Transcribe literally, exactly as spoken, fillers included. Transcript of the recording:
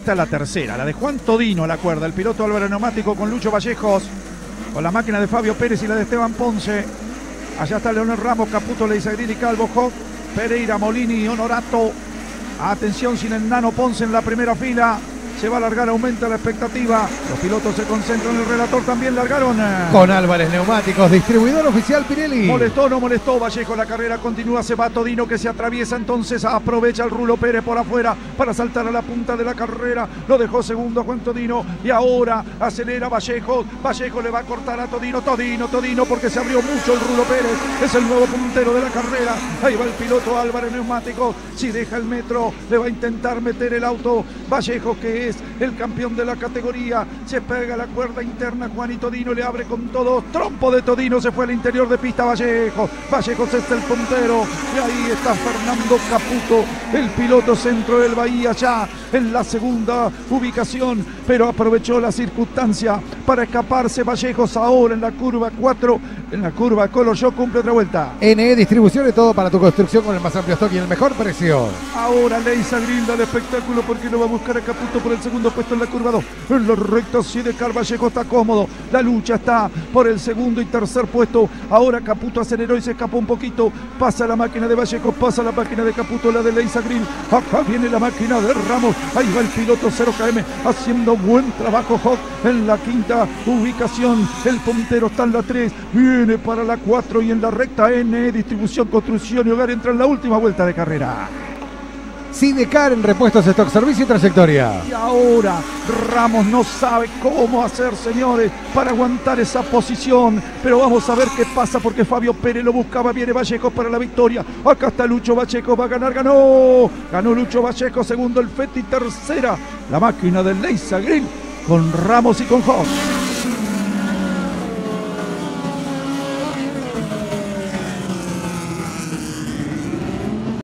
Esta es la tercera, la de Juan Todino, la cuerda. El piloto Álvaro Neumático con Lucho Vallejos, con la máquina de Fabio Pérez y la de Esteban Ponce. Allá está Leonel Ramos, Caputo, Leizagrini y Calvo, Hock, Pereira, Molini y Honorato. Atención sin el Nano Ponce en la primera fila. Se va a largar, aumenta la expectativa. Los pilotos se concentran, el relator también largaron. Con Álvarez Neumáticos, distribuidor oficial Pirelli. Molestó, no molestó Vallejo, la carrera continúa, se va Todino que se atraviesa, entonces aprovecha el Rulo Pérez por afuera para saltar a la punta de la carrera. Lo dejó segundo a Juan Todino y ahora acelera Vallejo. Vallejo le va a cortar a Todino, Todino, Todino, porque se abrió mucho el Rulo Pérez. Es el nuevo puntero de la carrera. Ahí va el piloto Álvarez Neumáticos. Si deja el metro, le va a intentar meter el auto. Vallejo, que es el campeón de la categoría, se pega la cuerda interna. Juan y Todino le abre con todo. Trompo de Todino, se fue al interior de pista Vallejo. Vallejos es el puntero y ahí está Fernando Caputo, el piloto centro del Bahía, ya en la segunda ubicación, pero aprovechó la circunstancia para escaparse Vallejos ahora en la curva cuatro, en la curva Color Show. Cumple otra vuelta. N E Distribuciones, todo para tu construcción con el más amplio stock y el mejor precio. Ahora Leizagrini da el espectáculo porque lo va a buscar a Caputo por el segundo puesto en la curva dos. En los rectos sí de Vallejo está cómodo. La lucha está por el segundo y tercer puesto. Ahora Caputo aceleró y se escapó un poquito. Pasa la máquina de Vallejo, pasa la máquina de Caputo, la de Leizagrini. Acá viene la máquina de Ramos. Ahí va el piloto cero K M haciendo buen trabajo. Hock en la quinta ubicación. El puntero está en la tres. Viene para la cuatro y en la recta N E Distribución, Construcción y Hogar entra en la última vuelta de carrera. Sidecar en repuestos, stock, servicio y trayectoria. Y ahora Ramos no sabe cómo hacer, señores, para aguantar esa posición. Pero vamos a ver qué pasa porque Fabio Pérez lo buscaba. Viene Vallejos para la victoria. Acá está Lucho Vallejos, va a ganar, ganó. Ganó Lucho Vallejos, segundo el Feti, tercera la máquina de Leizagrini con Ramos y con Hock.